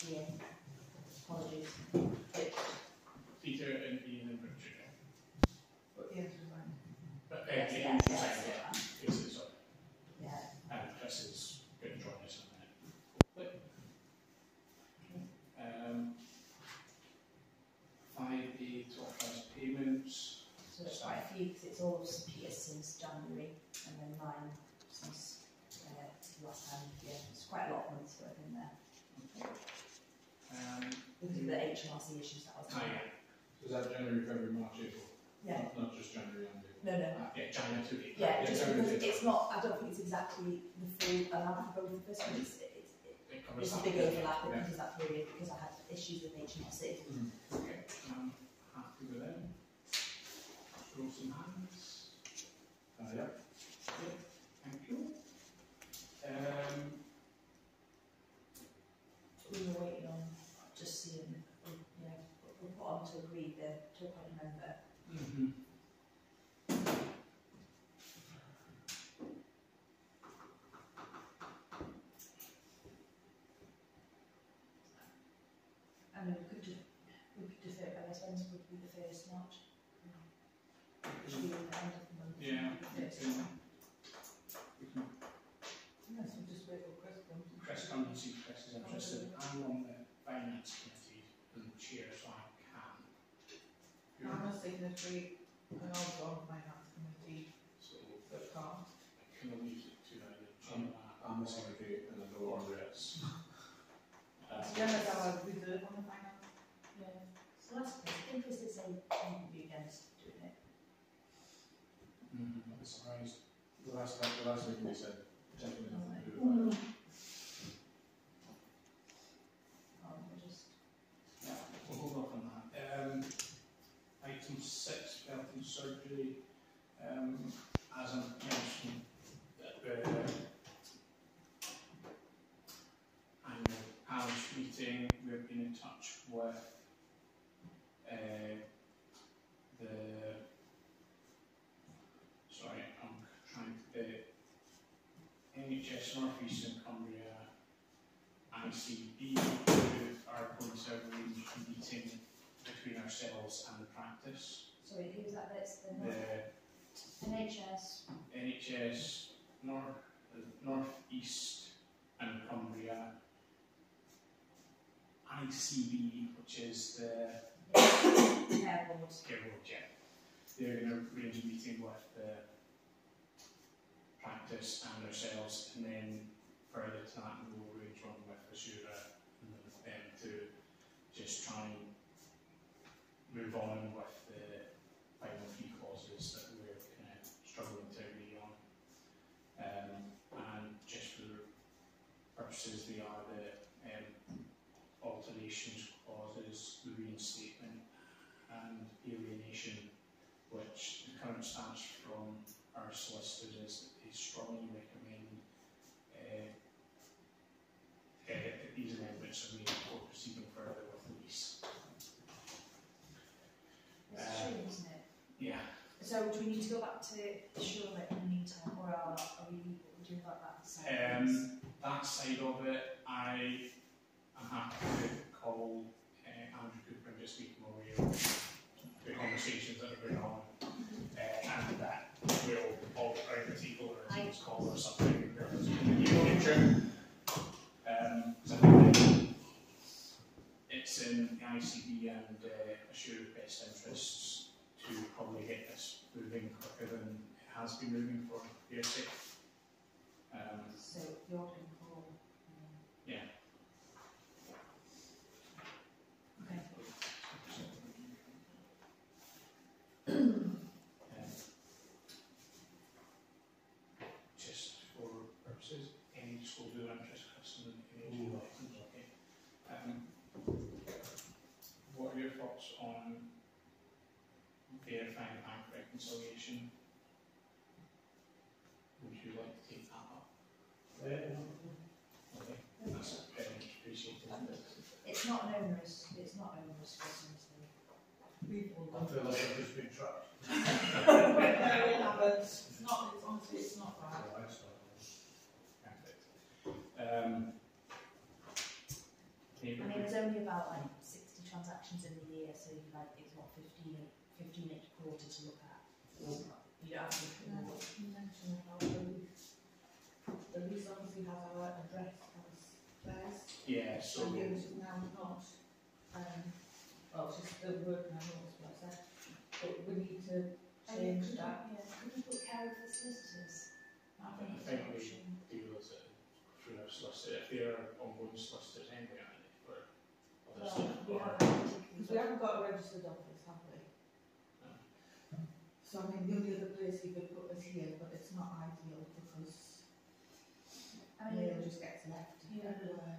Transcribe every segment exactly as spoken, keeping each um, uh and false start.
Ian. Apologies. Peter and Ian and Richard. But Ian's resigned. But uh, Yes, Ian yes, resigned, yes, yeah. Chris is on. Yeah. And Chris is going to join us in a minute. Hopefully. Um, five A to authorise payments. So it's quite a few because it's all Peter since January and then mine since uh, last time. Yeah, it's quite a lot of months worth in there. Um, Because of the H M R C issues that I was oh, having. yeah. So is that January, February, March, April? Yeah. Not, not just January and April? No, no. Uh, yeah, January to April. Yeah, just January because to it's April. not, I don't think it's exactly the full amount for both of us, but it's, it's, it, It covers it's a that. big overlap Yeah. because of that period, because I had issues with H M R C. Mm. Okay, um, happy with them. Show some hands. Uh, yeah. Okay, thank you. Um, We were waiting on just seeing, you know, we put on to agree the to appoint a member. mm-hmm. I mean, we could do, we could defer it, I guess Wednesday would be the first March. Which would be the end of the month. Yeah. The first. We can Yes, we just wait for Chris comes. Chris comes and see Chris is interested. I'm on the finance committee and chair, so I can. I'm a signatory and also on the finance committee, So but can't. I can only use it to either Um, Jim I'm the secretary and I know or all the Chris. Uh, Gemma's our reserve on the finance. Yeah. So that's good. I think this is a, I would be against doing it. mm-hmm. I'm surprised. The last time, the last meeting we said, gentlemen, nothing to do with Mm. that. Um, we'll just, Yeah, we'll hold off on that. Um, item six, Felton surgery. Um, as I mentioned, at the annual parish meeting, we've been in touch with uh, the. Sorry, I'm trying to. The N H S North East and Cumbria I C B who are going to arrange a meeting between ourselves and the practice. sorry, who's that? That's the The N H S. N H S North, North East and Cumbria I C B, which is the Care board. care board, yeah. They're going to arrange a meeting with the practice and ourselves, and then further to that we'll arrange one with Asura and them to just try and move on with the final three clauses that we're kind of struggling to agree on. Um, and just for purposes, they are the um, alterations clauses, the reinstatement and alienation, which the current stance from our solicitors is that they strongly recommend uh, uh, that these amendments are made before proceeding further with the lease. It's Uh, true, isn't it? Yeah. So do we need to go back to Charlotte in the meantime, or are, are we doing like that? side of things? Um, that side of it, I am happy to call uh, Andrew Cooper and just make him aware of the conversations that are going on, uh, and that we'll all around the table or a team's call or something in the near future. Um, so I think it's in the I C B and uh, Assure's best interests to probably get this moving quicker than it has been moving for their sake. Um, So you're going to call. Um, yeah. okay. Um, just for purposes, any school do interest customer information items, okay. Um, what are your thoughts on verifying bank reconciliation? Would you like to take that up? Okay, that's very much appreciated. It's not an onerous, it's not onerous for us, honestly. We've all I done. feel like I've just been trapped. No, it happens. It's not, it's honestly, it's not bad. Alright, so, Perfect. Um, I mean, about like sixty transactions in the year, so you like it's what fifteen, fifteen each quarter to look at. You don't have to look at more. You mentioned about the lease. The lease obviously has our address as theirs. Yeah, so And yours is now not. Um, well, it's just still working on yours, but I said, but we need to change that. Yeah, could we put care of the solicitors? I I think think it's we an option. deal with it through our solicitor, if they're ongoing solicitors anyway, aren't they, for other Well, stuff, we or, have that Because we particularly. haven't got a registered office, have we? So I mean, the only other place we could put is here, but it's not ideal because I mail mean, just gets left Yeah. everywhere.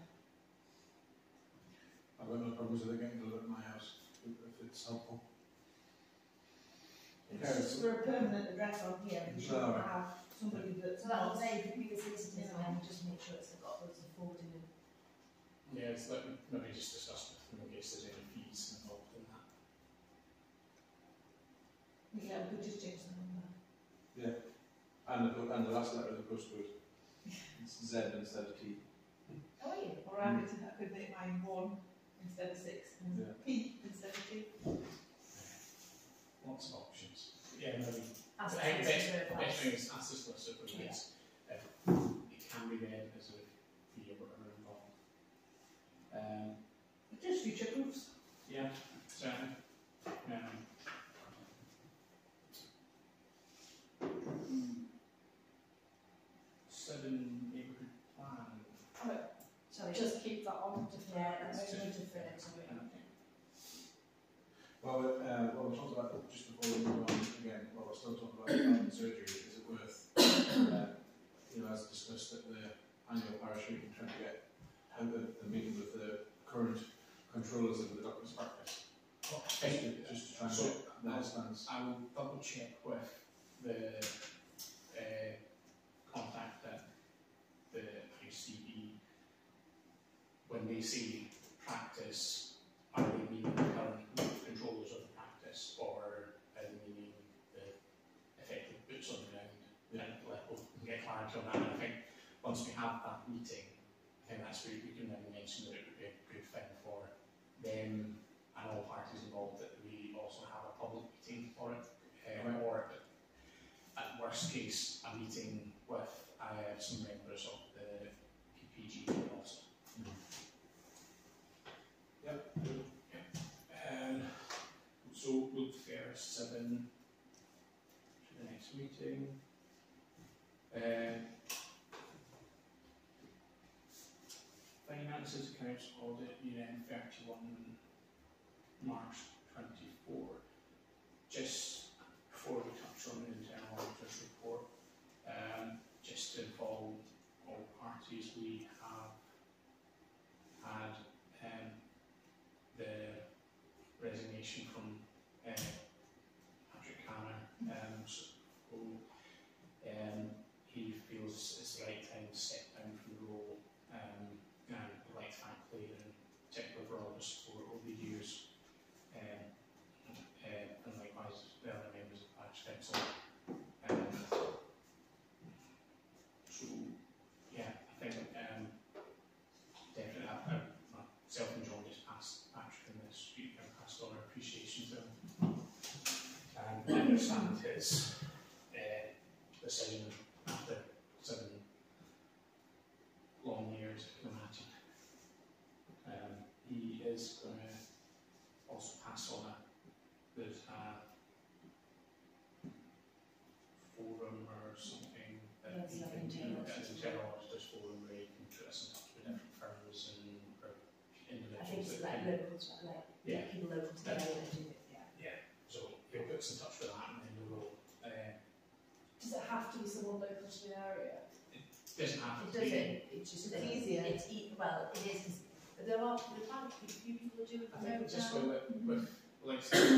I've got no problems with it getting delivered at my house, if if it's helpful. It's Okay, just so- for a permanent address on here, we No. shouldn't have somebody that's so that not. would say if we the solicitors Yeah. and then just make sure it's got loads of forwarding and yeah, it's like, maybe just discuss with them in case there's any fees involved in that. Yeah, we could just change the number. And the, and the last letter of the postcode, it's Z instead of T. how are you? Or I could, I could make mine one instead of six and Yeah. P instead of T. Lots of options. Yeah, maybe. Ask I the think the best, solicitor the best advice. thing is ask the solicitor, because Yeah. it's, if it can be read as a fee or whatever involved. Um, But just future proofs. yeah, certainly. Um, seven neighbourhood plan. Sorry, Just keep that on. Just yeah, that's just- really deferred to it. Well, uh, well, we talked about, just before we move on again, while we're still talking about the surgery, is it worth, uh, you know, as discussed at the annual parish meeting, trying to get out the, the meeting with the current controllers of the doctor's practice? Just to, just to try and So, get their stance. I will double check with the uh, contact at the I C E. When they say practice, are they meaning the current controllers of the practice, or are they meaning the effective boots on the ground? And let we'll get clarity on that. And I think once we have that meeting, I think that's where we can then mention that it would be a good thing for them and all parties involved that we also have a public meeting for it, uh, Right. or at worst case a meeting with uh, some members of the P P G also. Yep. Um, so we'll defer seven to the next meeting. Uh, Finances, accounts, audit, year end thirty-one March twenty-four. Just before we touch on the internal auditor's report, um, just to involve all parties, we have had um, the resignation from uh, Patrick Canner. Um, so um, he feels it's the right time to step down from the role, um, and I'd like to thank Claire in particular for all the support over the years, um, uh, and likewise the other members of the Parish Council. Um, so, yeah, I think um, definitely I've, I've myself and John just passed Patrick in this week and passed on our appreciation to him. And I understand his uh, decision after seven long years, I can imagine. Um, he is going to also pass on a, there's a forum or something that Yes, he like can do, internal as a auditors. general auditors forum where he can put us in touch with different firms and or I think individuals it's that like can, local to like Yeah. people local to the area that do it. Yeah. so he'll put us in touch with that and then we will, uh, Does it have to be someone local to the area? doesn't have It to doesn't. be. It's just It's that easier. It's e- well, it is. 'Cause there are there are quite a few people that do it. I think remote just now. with, with like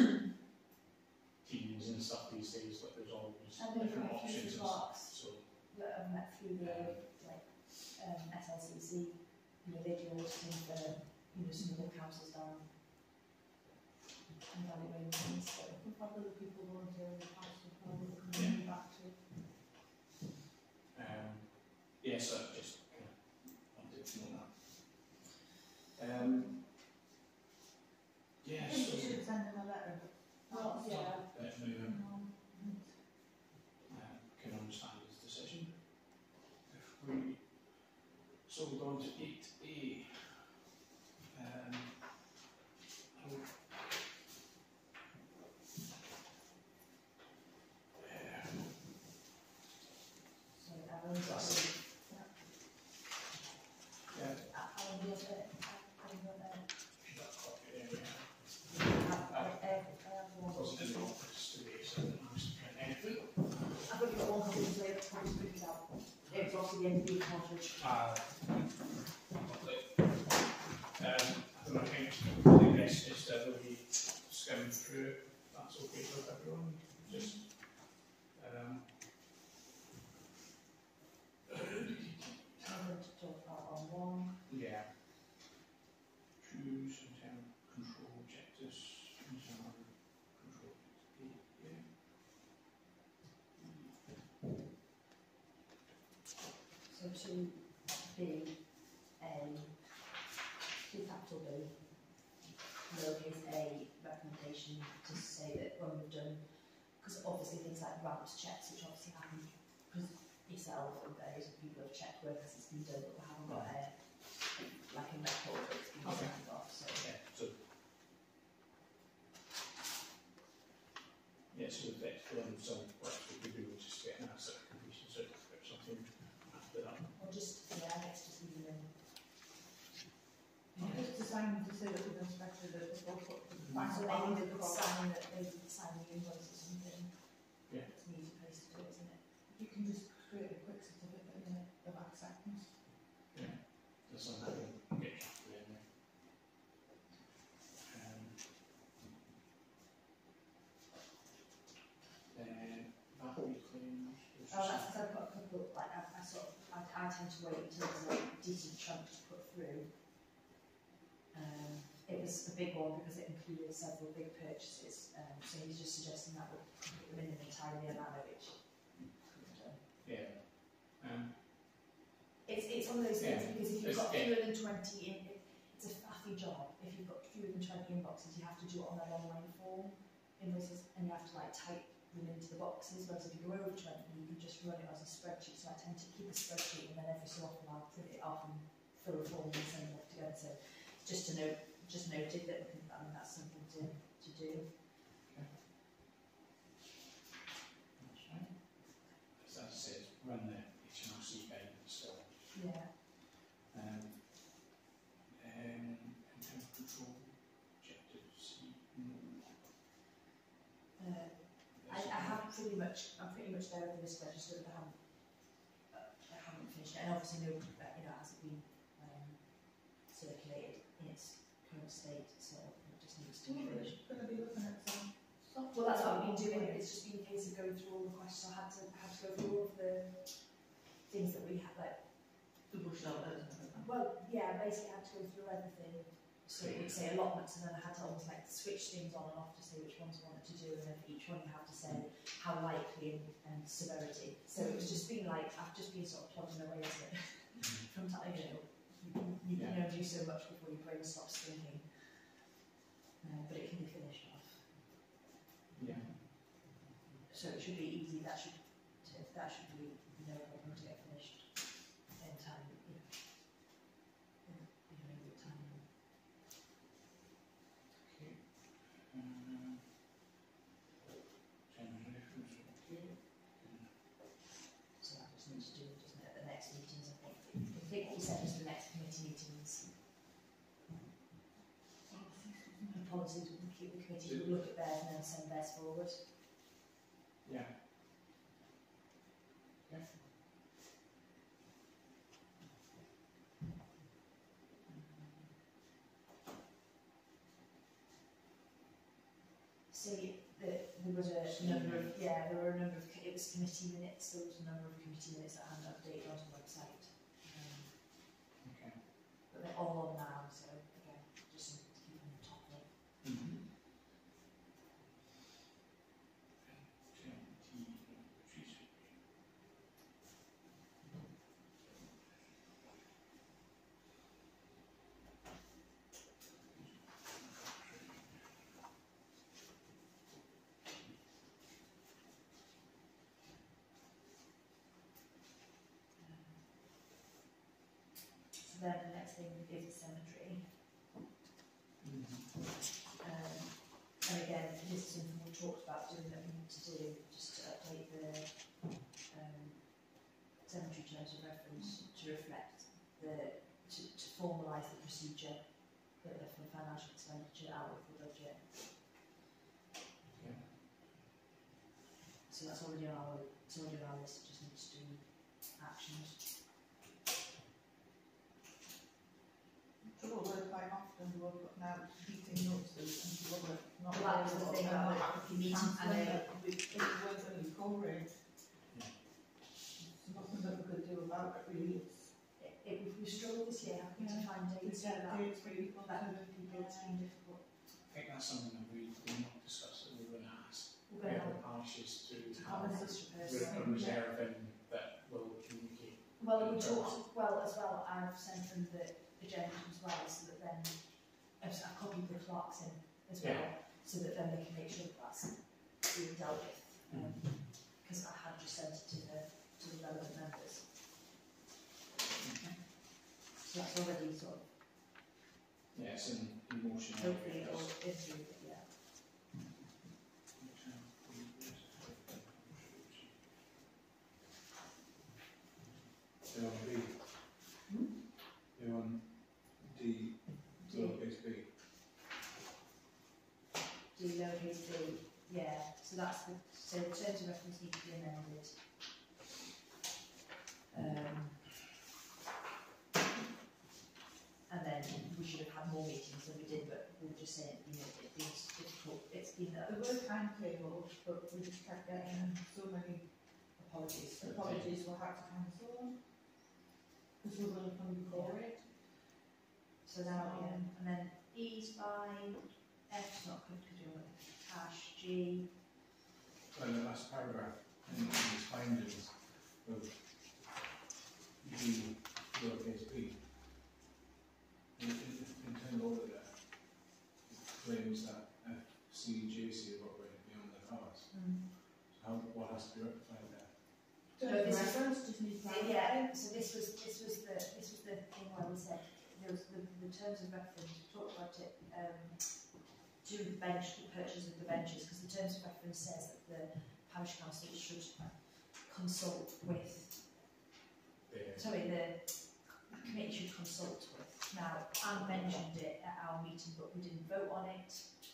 teams and stuff these days, like there's always I've been different quite a few options and clerks stuff. So that I've met through the like um, S L C C, you know, they do auditing for you know some of the councils down and valuing things. So We've had other people volunteering in the past, we've probably coming back to. um, yeah, so I just kind of wanted to know that. Um, to the end of the cottage. Uh, lovely. Um, I don't think the best is to really skim through it. That's okay for everyone. Just um, I'm going to talk about on one. yeah. Choose internal control objectives. Internal control objectives. Yeah. So to B, A, to capital B, lowercase a recommendation to say that when we've done, because obviously things like ramps checks, which obviously happen because yourself and various other people have checked work as it's been done, but we haven't got a like a record that's been Okay. signed off. So Yeah. So yeah. So the next one, so what we could do is just get an asset completion certificate or something after that. or just yeah, I guess just leave them in. Just to sign to say that we've inspected it before, put the So final they line would across. sign that they would sign the invoice or something. Yeah. It's an easy place to do it, isn't it? You can just create a quick certificate in it of acceptance. That's something I can get you in there. Um, then value claims. there's Oh, just- that's because I've got a couple, like, I, I sort of, I, I tend to wait until there's like a decent chunk to put through. Um, it was a big one because it included several big purchases, um, so he's just suggesting that would put them in an entirely amount, which couldn't have done. Yeah. Um, It's, it's one of those things Yeah. because if you've It's- got yeah. fewer than twenty in, it, it's a faffy job. If you've got fewer than twenty inboxes, you have to do it on an online form, invoices, and you have to like type them into the boxes, whereas if you go over twenty, you can just run it as a spreadsheet. So I tend to keep a spreadsheet and then every so often I'll print it off and fill a form and send them off together. So just to note, just noted that we can, I mean, that's something to, to do. that's right. As I said, run the H M R C guidance still. Yeah. Um, um, internal control objectives. No. Uh, I, I have pretty much, I'm pretty much there with this register, but I haven't, uh, I haven't finished it. And obviously no, uh, you know, it hasn't been um, circulated in its current state, so it just needs to be finished. Going to be looking at some software. Well, that's what I've been doing. It's just been a case of going through all the questions. I had to, I had to go through all of the things that we had, like, Double shelters and everything. well, yeah, basically I had to go through everything. So it would say allotments, and then I had to almost like switch things on and off to say which ones I wanted to do, and then for each one you have to say how likely and, and severity. So it was just been like, I've just been sort of plodding away at it from time, you know, you, you can Yeah. only do so much before your brain stops thinking. Uh, but it can be finished off. Yeah. So it should be easy, that should, that should be no problem to get finished in time, you know. In, you know, in good time. Okay. Um, general reference. Okay. So that just needs to do, doesn't it, at the next meetings, I think. I think what we said was the next committee meetings. And policies, we can keep the committee, we'll look at theirs and then send theirs forward. Yeah. See, the, there was a number of, yeah, there were a number of, it was committee minutes, there was a number of committee minutes that hadn't updated onto the website. Um, Okay. but they're all on now, so again, just something to keep on top of. Mm-hmm. So then the next thing is the cemetery. Um, and again, this is something we talked about doing that we need to do, just to update the um, cemetery terms of reference to reflect the, to, to formalise the procedure that the for financial expenditure out of the budget. Yeah. So that's already on our, it's already on our list, it just needs to do actions. trouble with quite often, we've got now meeting notices and people are not. Well, that was the thing about the copy meeting and they, they, we, they weren't going to record. Yeah. There's nothing that we could do about it really. It's, it, it, we struggled this year having to Yeah. find dates for get that. dates for people That to- would people, it's been difficult. I think that's something that we did not discuss, that we were going to ask We're the going to other have parishes to to have have an extra a person. reserve in that will communicate. Well, we talked, well, as well, I've sent them the agenda as well, so that then, I've, I've copied the clerks in as well, Yeah. so that then they can make sure that that's being dealt with. Because I had just sent it to the, to the relevant members. So that's already sort of, Yeah, it's in, in motion. hopefully, it'll, it'll, yeah. They're on B. Hmm? They're on D, D, lowercase b. D lowercase d, yeah, so that's the, so the terms of reference need to be amended. Um, and then we should have had more meetings than we did, but we were just saying, you know, it's been difficult, it's been, There were timetables, but we just kept getting so many apologies. Apologies will have to cancel them. Because we're going to come before it. so now, yeah, and then E's fine, F's not good because you're cash, G, Well, in the last paragraph, in these findings of D, lowercase b, in, in, internal order there, it claims that F, C, J, C have operated beyond their powers. mm. So how, what has to be rectified there? No, The this is- reference just needs to. Yeah, so this was, this was the, this was the thing where we said, there was the, the terms of reference, we talked about it, um, to the bench, the purchase of the benches, because the terms of reference says that the parish council should consult with, The, sorry, the committee should consult with. Now, Anne mentioned it at our meeting, but we didn't vote on it,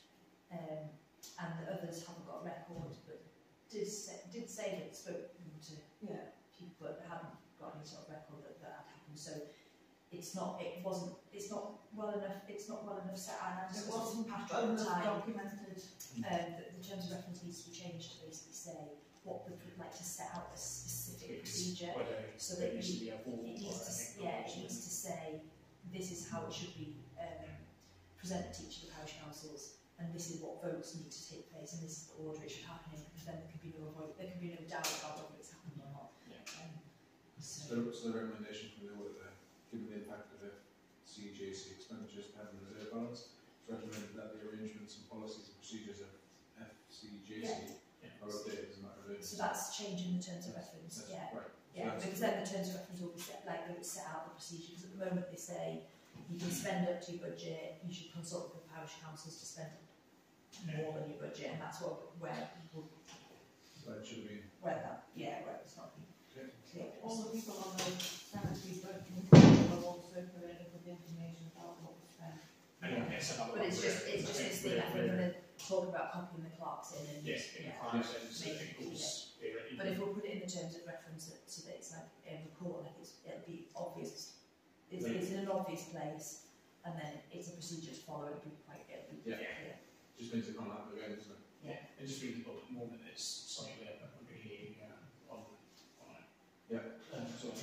um, and the others haven't got record, but did say, did say that spoke to Yeah. people but hadn't got any sort of record that that had happened. So it's not, it wasn't, it's not well enough, it's not well enough set out. It It wasn't wasn't Patrick at the time. documented. Um, that the terms of reference needs to be changed to basically say what we would like to set out a specific procedure. whether So there that needs to you, be a vote it or needs an to, s- yeah, it acknowledgement. needs to say this is how it should be um, presented to each of the parish councils, and this is what votes need to take place, and this is the order it should happen in, because then there can be no avoid, there can be no doubt about whether it's happened or not. Yeah. Um, So, so, so the recommendation from the audit there, given the impact of F, C, J, C expenditures to have a reserve balance, it's recommended that the arrangements and policies and procedures of F, C, J, C Yeah. are updated as a matter of urgency. so that's changing the terms of reference, That's yeah. right. Yeah, that's- because then the terms of reference will be set, like they would set out the procedure, because at the moment they say you can spend up to your budget, you should consult with the parish councils to spend more than your budget, and that's what, where people, That should have been, where that, yeah, where it's not been Okay. clear. All the people on the sanitary working will also put in with the information about what was spent. And it's another But one it's where just, it's just I this think thing, I think we're- we're gonna talk about copying the clerks in and, Yes, in yeah. the sense that Make it it goes there. But if we'll put it in the terms of reference that, so that it's like a report, like it's, it'll be obvious, it's, it's in an obvious place, and then it's a procedure to follow, it'll be quite, it'll be Yeah. clear. just means to come out again, doesn't it? Yeah, it just means at the moment it's slightly a bit of a grey area on, on it. Yeah. Um, so,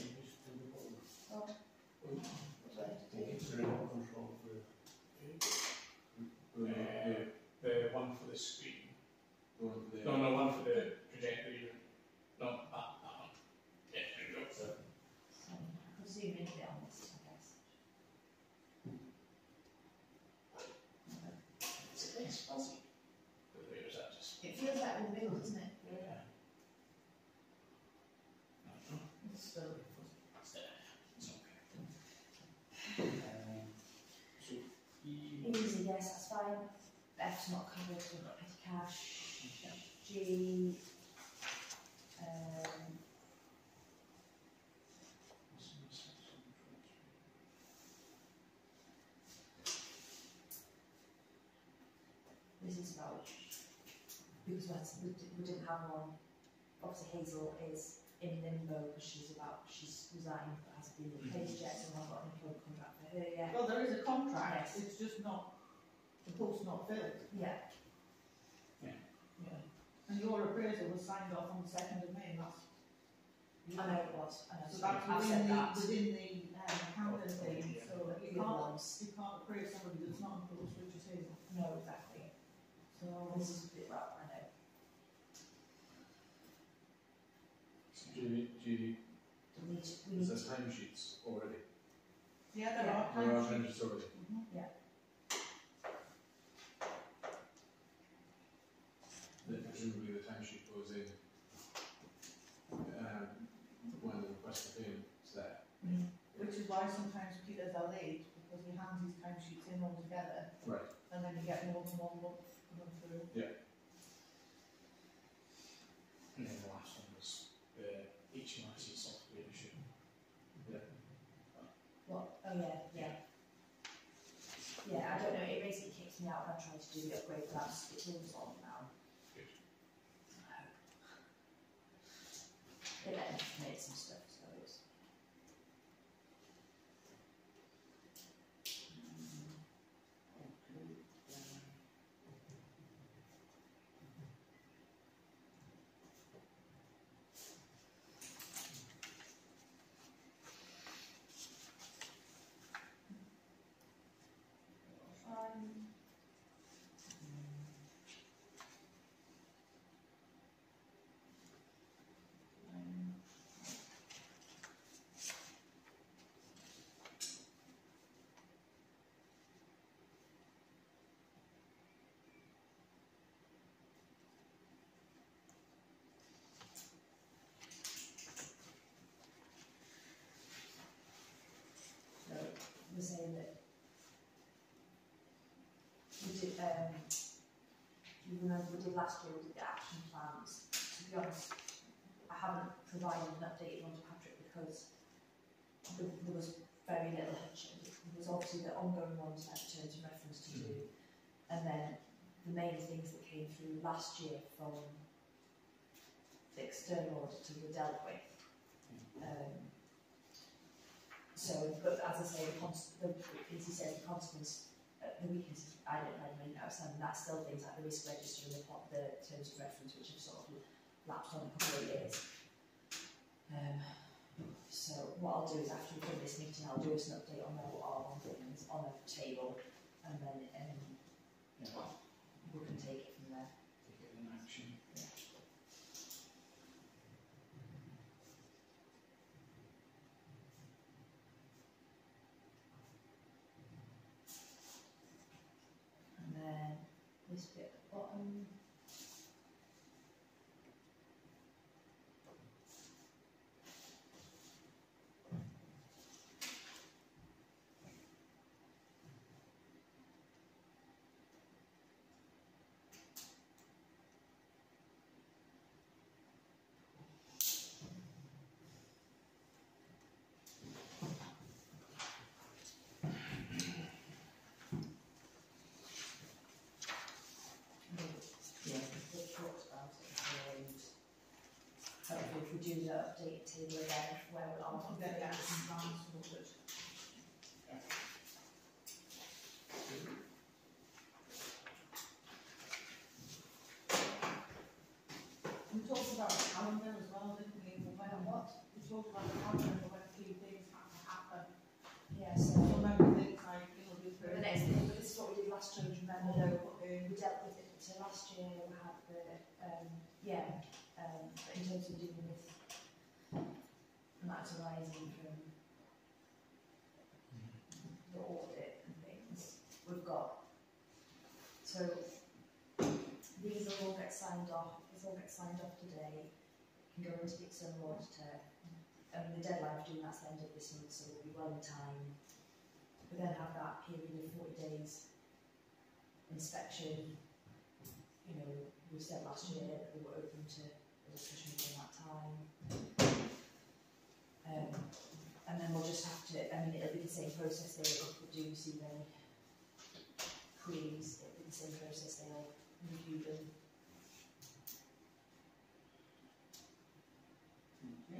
Oh, sorry. The, the, uh, the one for the screen. the one for the, No, no, one for the projector even. No, that, that one. Yeah, there we go. So, I could zoom in a bit on this, I guess. It's a nice fuzzy. But where is that just? It feels like in the middle, doesn't it? Yeah. It's still. It's there. It's okay. Um, so, E. Easy, yes, that's fine. F's not covered, we've got petty cash. G. Um, this is about, because we, had, we, di- we didn't have one, obviously Hazel is in limbo because she's about, she's resigned but hasn't been replaced yet, so I've got an employment contract for her yet. Well, there is a contract, Yes. it's just not, the post not filled. Yeah, Yeah. And your appraisal was signed off on the second of May last. I know it was, I know, So so that's I've within said the, that. within the, um, accounting thing, so you The other can't, ones, you can't appraise somebody that's not in post, which is his. no, exactly. So, This is a bit rough, I know. So do you, do you, We need, to- we is need there to, timesheets already? yeah, there Yeah. are There are timesheets. timesheets already. Mhm. Then presumably the timesheet goes in, um, when the request for payment is there. Which is why sometimes Peter's are late, because he hands his timesheets in all together, Right. and then you get more than one month coming through. And then the last one was the H M R C software issue. what, oh yeah, yeah. Yeah, I don't know, it basically kicks me out when I'm trying to do the upgrade, but that's, it's all resolved now. Good. It let me make some stuff, so it's. Fine. Um, So, we're saying that we did, um, you remember we did last year, we did the action plans. To be honest, I haven't provided an updated one to Patrick because there, there was very little. There was obviously the ongoing ones like terms of reference to do, and then the main things that came through last year from the external auditor were dealt with. Um, so, but as I say, the, cons the as he says, the consequence, uh, the weakness I don't know, I outstanding, that's still things like the risk register and the, plot, the terms of reference, which have sort of lapsed on a couple of years. Um, so what I'll do is after we've done this meeting, I'll do us an update on where we are on things on a table, and then um, Yeah. we can take it from there. Take it in action. And then this bit at the bottom. Yeah, we've talked about it before, and hopefully if we do the update table again, where we are I'll on get that things. some plans sorted. We talked about the calendar as well, didn't we? We went on what? We talked about the calendar, when key things had to happen. Yeah, so So maybe things like, you know, the the next thing, but this is what we did last year, do you remember though, we dealt with it, so last year we had the, um, yeah, um, in terms of dealing with matters arising from the audit and things, we've got, so these will all get signed off, this all gets signed off today, can go into the external auditor, and the deadline for doing that's the end of this month, so we'll be well in time. We then have that period of forty days inspection. You know, we said last year that we were open to a discussion during that time. Um, and then we'll just have to, I mean, it'll be the same process, they will, if we do receive any queries, it'll be the same process, they'll review them. Yeah.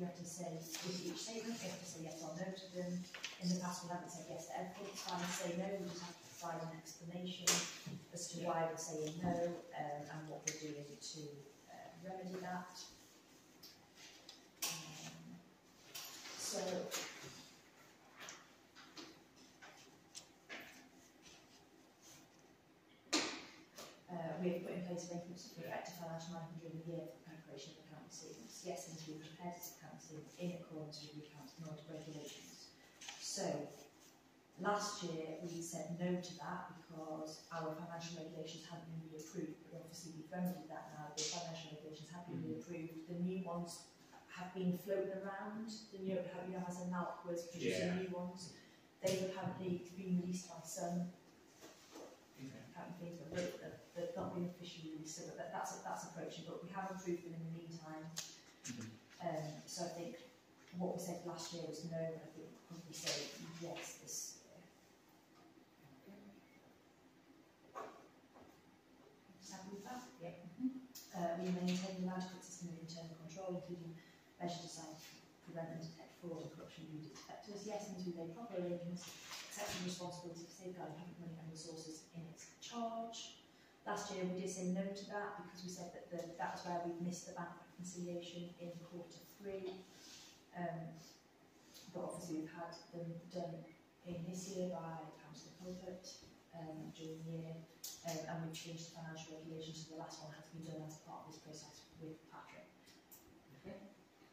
you have to say with each statement, you have to say yes or no to them. In the past, we haven't said yes to everything. It's fine to say no. We just have to provide an explanation as to why we're saying no um, and what we're doing to uh, remedy that. Um, so. Uh, we have put in place arrangements for effective financial management during the year for preparation of accounting statements. Yes, and to be prepared as accounting statements in accordance with the accounting audit regulations. So, last year we said no to that because our financial regulations hadn't been reapproved, but obviously we've remedied that now. The financial regulations have been reapproved. The new ones have been floating around. The new, you know, as a N A L C was producing Yeah. new ones. They've apparently been released by some accounting things, but they've, they've not been officially released. So that, that's that's approaching, but we have approved them in the meantime. Um, so I think what we said last year was no. I think we'll probably say yes this year. Just happy with that? Yeah. Mm-hmm. uh, we maintain an adequate system of internal control, including measures designed to prevent and detect fraud and corruption of audit inspectors. Yes, and we made proper arrangements, accepting responsibility for safeguarding public money and resources in its charge. Last year we did say no to that because we said that the, that was where we missed the bank reconciliation in quarter three. Um, but obviously we've had them done in this year by Councillor Colbert um, during the year, um, and we've changed the financial regulations, so the last one has been done as part of this process with Patrick. Okay.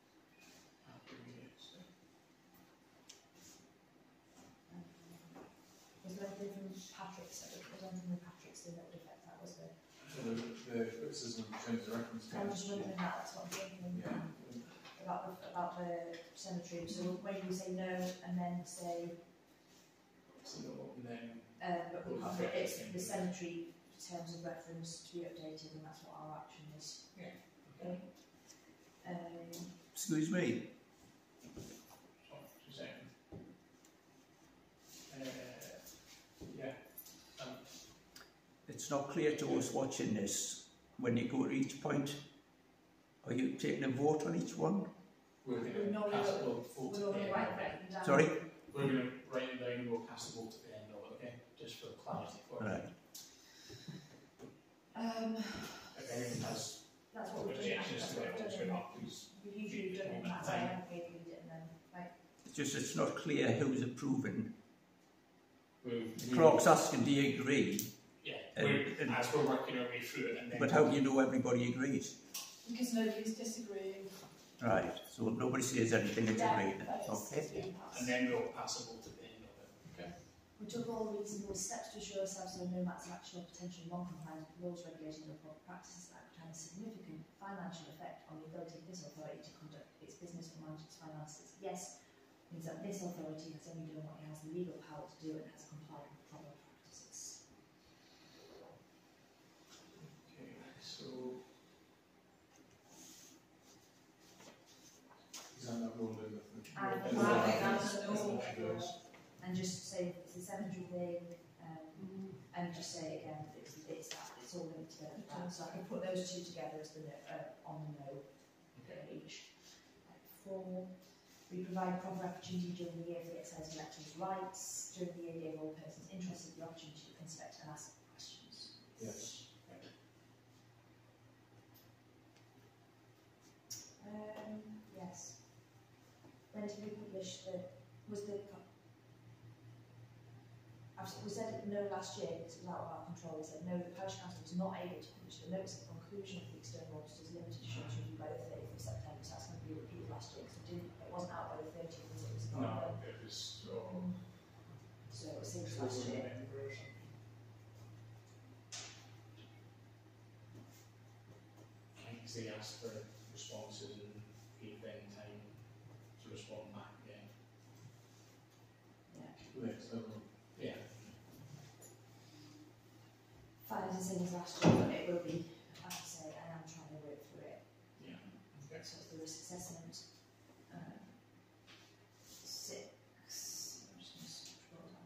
Um, was there anything from Patrick's? Was there anything from Patrick's that would affect that? Was there? The, the criticism in terms of reference to I'm just wondering that. That's what I'm thinking. yeah. About the, about the cemetery, so maybe we say no and then say, So no, and then um, but we Well, can't, the it's thing. the cemetery terms of reference to be updated, and that's what our action is. Yeah. Okay. Um, Excuse me, sorry, two seconds. Uh, yeah. Um, it's not clear to us watching this. When you go to each point, are you taking a vote on each one? we're We're going to not cast gonna- a vote for we're all going to write that down. Sorry? We're going to write them down and we'll cast a vote at the end of it, okay? Just for clarity. For Right. Um, If anyone has that's what we've done. objections That's to what it, we've also done. not, please. We've usually done it in that way, haven't we? We did it and then, right. It's just it's not clear who's approving. We'll, The clerk's asking, do you agree? Yeah, And- we're, and- as we're working our way through it, and then. But how do you know everybody agrees? Because nobody's disagreeing. Right, so nobody says anything that's agreed. that is Okay. being passed. And then we'll pass a vote at the end of it. Okay. We took all reasonable steps to assure ourselves there are no matters of actual or potential non-compliance with laws, regulations or proper practices that could have a significant financial effect on the ability of this authority to conduct its business or manage its finances. Yes, means that this authority has only done what it has the legal power to do and has complied with proper practices. Okay, so. Is that not rolled in with the And and I the- think that's and all. the figures? And just say it's the cemetery thing, um, and just say again that it's, it's that, it's all linked together. with that. So I can put those two together as the no, uh, on the no page. Like four, we provide proper opportunity during the year for the exercise of electors' rights. During the year, give all persons interested the opportunity to inspect and ask questions. Yes. Um, yes. When did we publish the, was the, I've, we said no last year because it was out of our control. We said no, the parish council was not able to publish the notice of conclusion of the external auditors limited assurance review by the thirtieth of September, so that's going to be repeated last year because it didn't, it wasn't out by the thirtieth, was it? It was not. No, it was, so. So it was six last year. Because they asked for responses and gave them time to respond back again. Yeah. The external. Yeah. Fine as the same as last year, but it will be, as I say, I am trying to work through it. Yeah. Okay. So it's the risk assessment. Um, six. I'm just going to scroll down.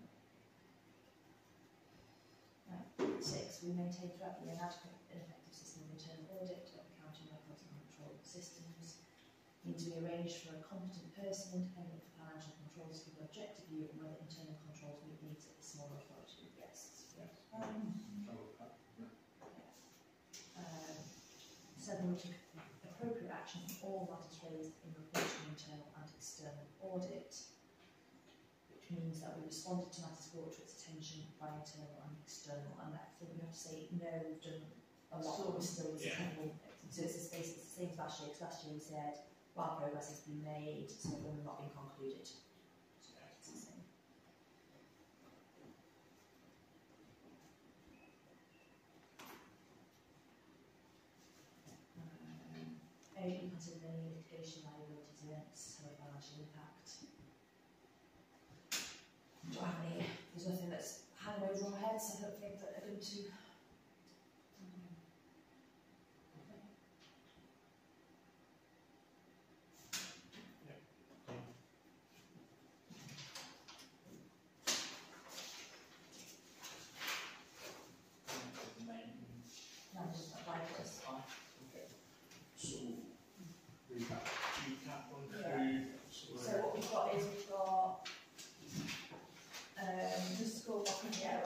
Right. Six. We maintain throughout the year an adequate and effective system of internal audit of accounting records and control systems. We need to be arranged for a competent person independent of financial controls to give an objective view of whether internal controls meet needs of the smaller authority. Yes. Yes. Um, Trouble with that. Yeah. um, seven, we took appropriate action on all matters raised in relation to internal and external audit, which means that we responded to matters brought to its attention by internal and external, and I think we have to say, no, we've done a lot, but we're still Yeah. yeah. So it's the space, it's the same as last year, because last year we said, while progress has been made, some of them have not been concluded. So it's the same. Um, A, we consider any litigation liabilities events have a financial impact. Do I have any? There's nothing that's hanging over our heads, I don't think that are going to. No, just not like this. Okay. So, recap, recap on Yeah. through. So what we've got is we've got um, the school yeah,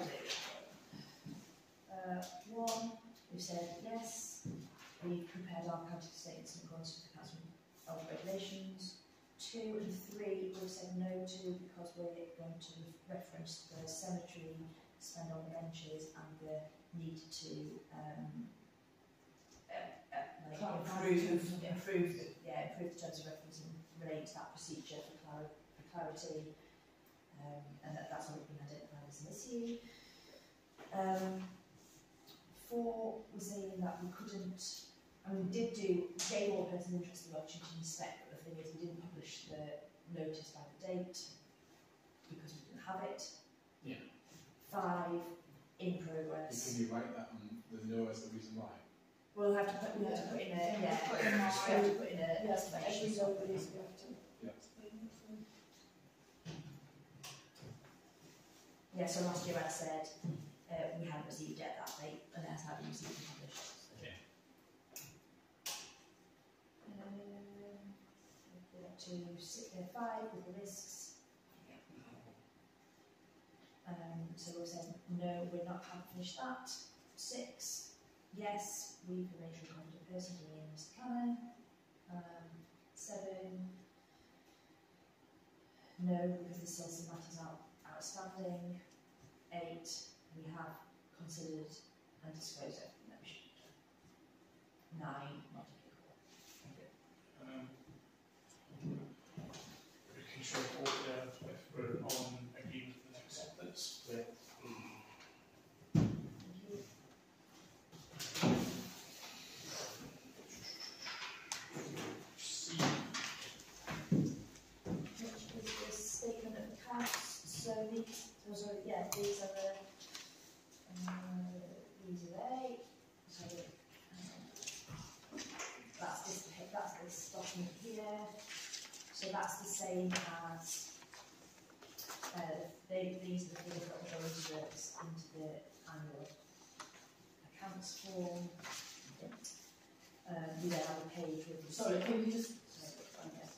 uh, one, we've said yes, we've prepared our accounting statements in accordance with the council of regulations. Two and three we've said no to because we're going to reference the cemetery spend on the benches and the need to um, uh, uh, like improve, improve, yeah, improve the terms of reference and relate to that procedure for, clar for clarity, um, and that, that's already been identified as an issue. Um, four, we're saying that we couldn't, I mean, we did do, gave all persons interested the opportunity to inspect, but the thing is we didn't publish the notice by the date because we didn't have it. Yeah. Five, in Can progress. you write that on the no as the reason why? We'll have to put, we have to put in a, yeah, Yeah, put we in have our- to put in a Yes, explanation. every nobody's we have to Yeah. explain it for them. Yeah, so last year I said uh, we hadn't received it at that date, and that's how we received it published. So. Yeah. Um, we'll go to six, uh, five with the risks. Um, so we've said no, we're not haven't finished that. Six, yes, we've arranged for a competent person to be in Mister Cannon. Um, seven, no, because there's still some matters out, outstanding. Eight, we have considered and disclosed everything that we should do. Nine, not applicable. Um, we can show order if we're on agreement with acceptance. Yeah. Thank you. C. Which is the statement of accounts. So these, those are, yeah, these are the, uh, these are they. So um, that's this, that's this document here. So that's the same as, uh, they, these are the figures that will go into the, into the annual accounts form. Um, we then have a page with the. Sorry, can you just Sorry, yes.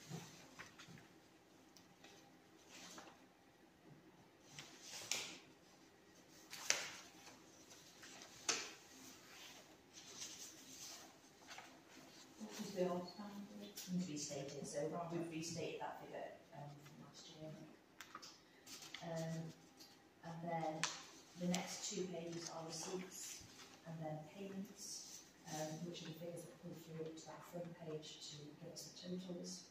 what was the outstanding? Needs to be stated, so we've restated that figure um, from last year. Um, and then the next two pages are receipts and then payments, um, which are the figures that pull through to that front page to give us the totals.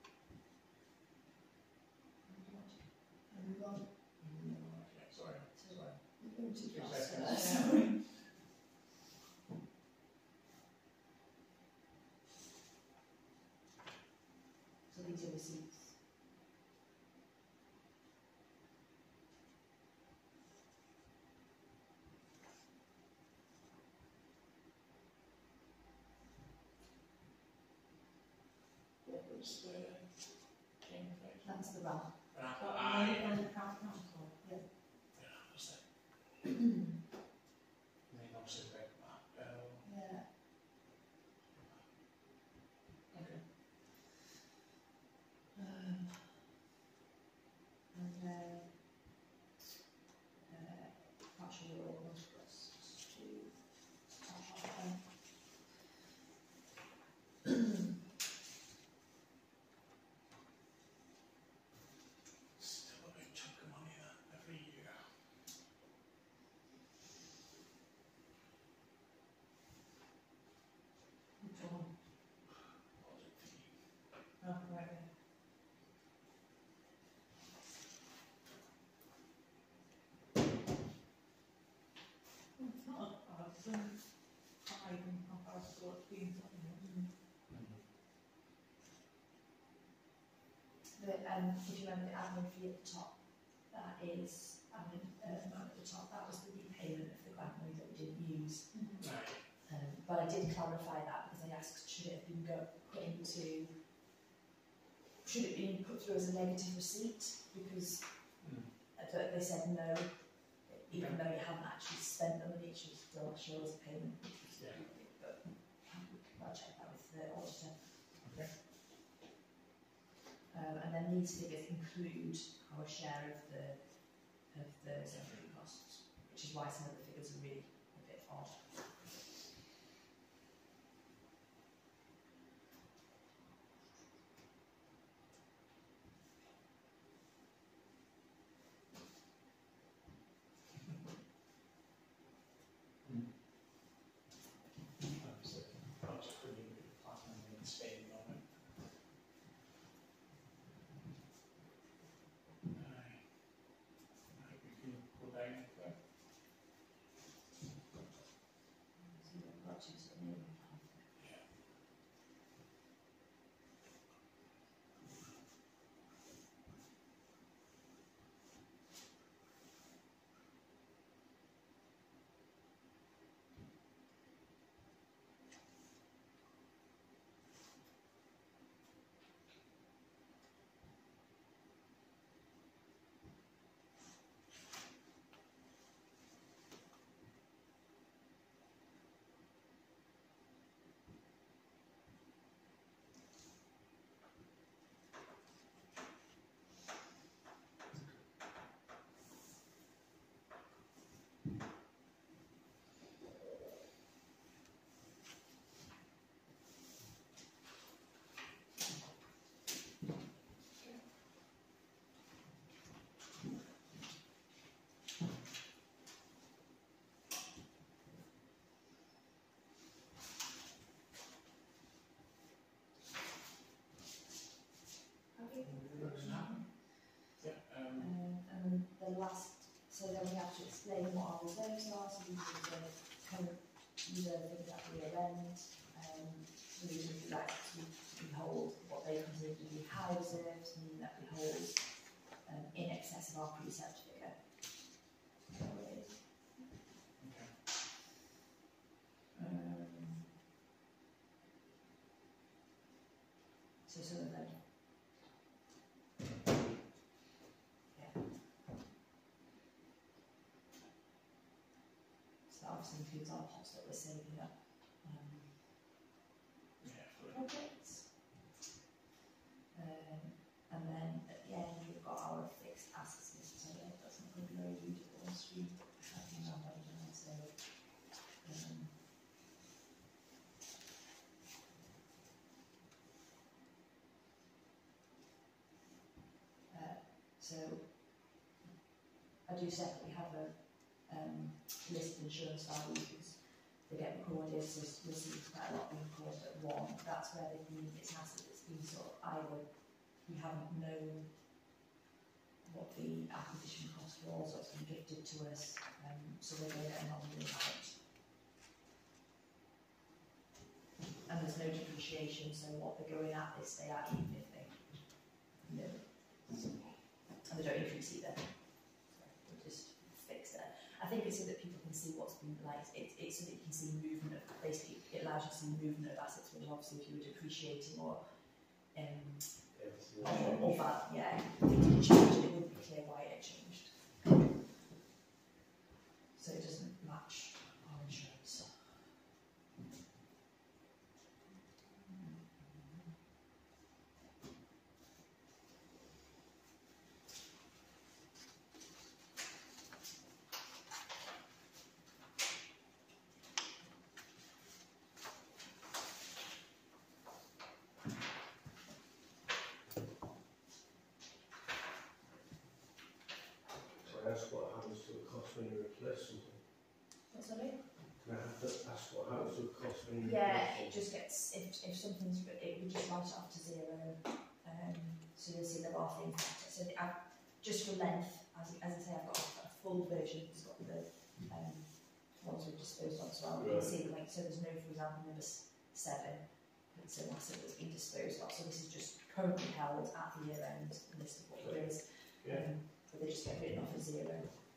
Everyone, Sorry. So, uh, you're going to Two just, seconds. uh, sorry. so these are receipts. What was the king page? That's the RAM. Ah, Oh, aye. and the account council. Yeah. Yeah, what's that? And then obviously the that bill. Yeah. Okay. the, um, if you remember the admin fee at the top, that is, admin, uh, amount at the top, that was the repayment of the grant money that we didn't use. Right. Um, but I did clarify that because I asked, should it have been go, put into, should it be put through as a negative receipt? Because Mm. uh, they said no, even though you haven't actually spent the money, it should still show as a payment. Yeah. But I'll check that with the auditor. Okay. Um, and then these figures include our share of the of the secondary costs, which is why some of the figures are really a bit odd. Obviously, project review, planning and spending on it. Aye. Right, we can go down with that. So we've got to sort of name it. Yeah. Yeah, um, Um, and then the last, so then we have to explain what our reserves are, so these are the current reserve things at the year end. Um, we would like to, we hold what they consider to be high reserves, meaning that we hold um, in excess of our precept figure. So it is. okay. Um, so some of them. Yeah. So that obviously includes our pots that we're saving up. Um, Yeah, for projects. Um, and then at the end we've got our fixed assets list, so yeah, that's not going to be very readable on screen, but we have them down right now, so um, uh, so I do separately have a um, list of insurance values because they get recorded, so you'll see quite a lot being recorded at one. That's where they've been, it's an asset that's been sort of either we haven't known what the acquisition cost was, or it's been gifted to us, um, so they're going to anomaly out. And there's no depreciation, so what they're going at, they stay at even if they, you know, and they don't increase either. So they're just fixed there. I think it's so that people can see what's been like. It, it's so that you can see movement of, basically it allows you to see movement of assets, which obviously if you were depreciating or um or, or bad, yeah, if it didn't change, it wouldn't be clear why it changed. So it doesn't match our insurance. So that's what happens to the cost when you replace something. What's that mean? Can I have that- That's what happens to the cost when you Yeah, replace it just gets, if, if something's, it would just write it off to zero. Um, so you'll see there are things like it. So the, uh, just for length, as, as I say, I've got a full version, it's got the um, ones we've disposed of as well. You can Right. see the link, so there's no, for example, number s- seven, it's an asset that's been disposed of. So this is just currently held at the year end list of what there is, Yeah. um, but they just get written off as zero.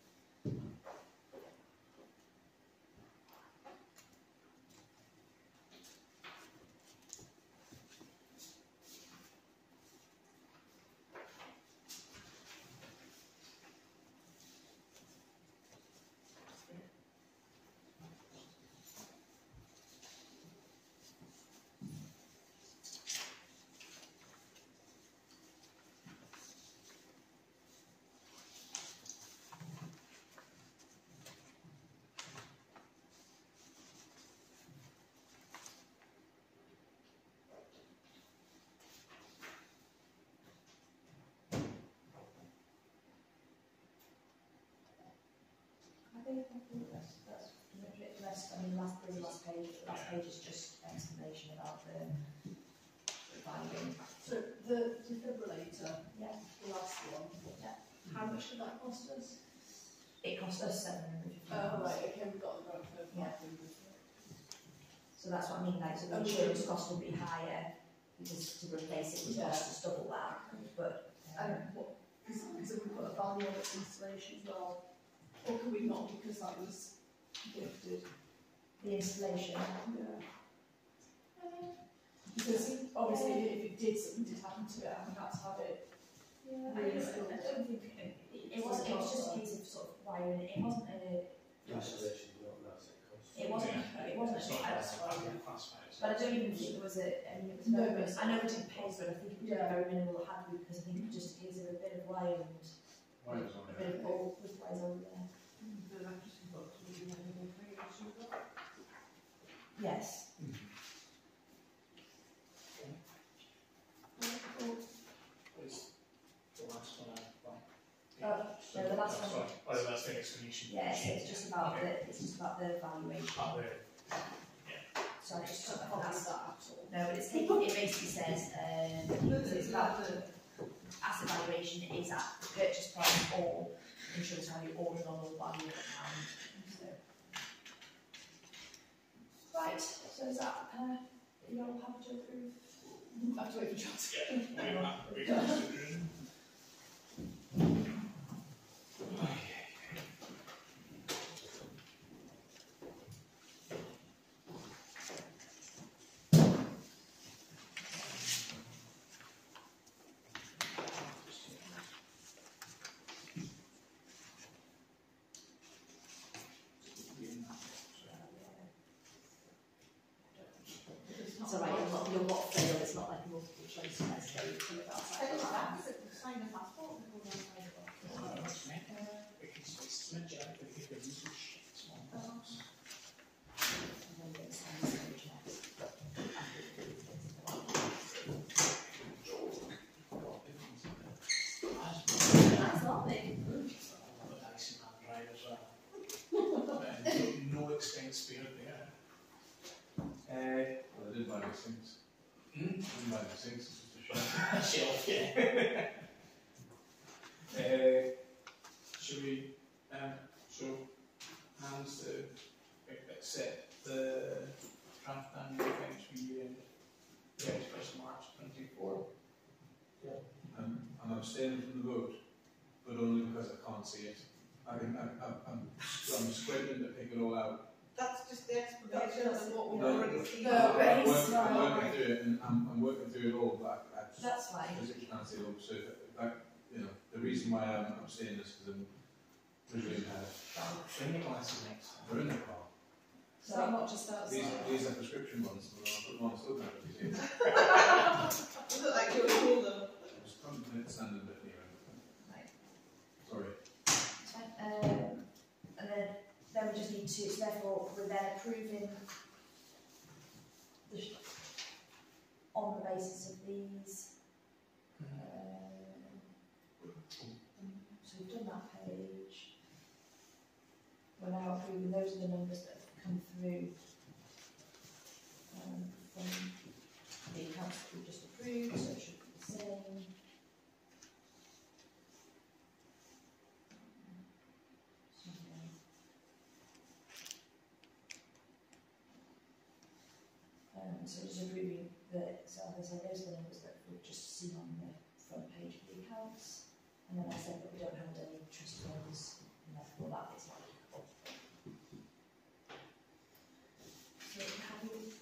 I think, I think that's, that's pretty much it. The rest, I mean, last, the last page, the last page is just explanation about the, the value. So the defibrillator, Yeah, the last one, yeah. how much did that cost us? It cost us seven hundred fifty Oh, pounds. right, okay, we've got the grant for Yeah. five hundred. So that's what I mean, like, so the Okay. insurance cost will be higher because to replace it would Yeah. cost us double that, but. um, And what, because we put a value on its installation as well, or can we not because that was gifted? The installation, Yeah. Because obviously if it did, something did happen to it and we had to have it. yeah, I Really don't, still- I don't think, it, it wasn't, it was just a case of sort of wiring it, it wasn't a, Installation, not an asset cost. it wasn't, it wasn't It's a not house classified, wire. classified as- But I don't even think there was a, I mean, it was No, very, but- I know we didn't pay for it, I think it was Yeah. very minimal, had we, because I think it was just a case of a bit of wire and Why is on a bit of there? bulb with wires over there. The electricity box would be available free, which we've got. Yes. Is the last one I, well. Uh, no, the last one. Sorry, oh, that's the explanation. Yes, it's just about the, it's just about the valuation. Up there. So I just took that Can't as do that at all. no, but it's taking, it basically says, um, so it's about the asset valuation is at the purchase price or insurance value or the nominal value of the pound. So. Right, so is that, uh, you're all happy to approve? I have to wait for John to Yeah, we have, we have. It's alright, you'll not, you'll not fail, it's not like a multiple choice test, so you fill it out. I think that's it, sign a passport before we sign it off. Oh, it's meant, it's, it's meant to have the bigger usage, small business. And then get some stage next. That's lovely. No expense spared there. Uh, Well, I did buy the sinks. hmm? I didn't buy the sinks, it's just a shop. Shelf, yeah. uh, should we um, show hands to accept the draft annual accounts for year end thirty-first March twenty-four? I'm, I'm abstaining from the vote, but only because I can't see it. I can, I'm, I'm, I'm, I'm squinting to pick it all out. That's just the explanation of what we've No, already seen. no, I'm, but I'm, it's working, I'm not- working through it, and I'm, I'm working through it all, but I, I just That's fine. physically can't see it all. So, if I, you know, the reason why I'm abstaining is because I'm visually impaired. Bring your glasses next time. They're in the car. So I'm not just outside. These, these are prescription ones, so I'll put them on still now. You see. Does it like you cool them? Just come and stand a bit nearer. Right. Sorry. It's fine. Um, and then, then we just need to, so therefore, we're then approving the, sh- on the basis of these. Um, so we've done that page. We're now approving, those are the numbers that have come through um, from the accounts that we just approved, so it should be the same. Um, so just approving the, so as I say, those are the numbers that we've just seen on And then I said that we don't hold any trust funds, and therefore that bit's not applicable. So are you happy with?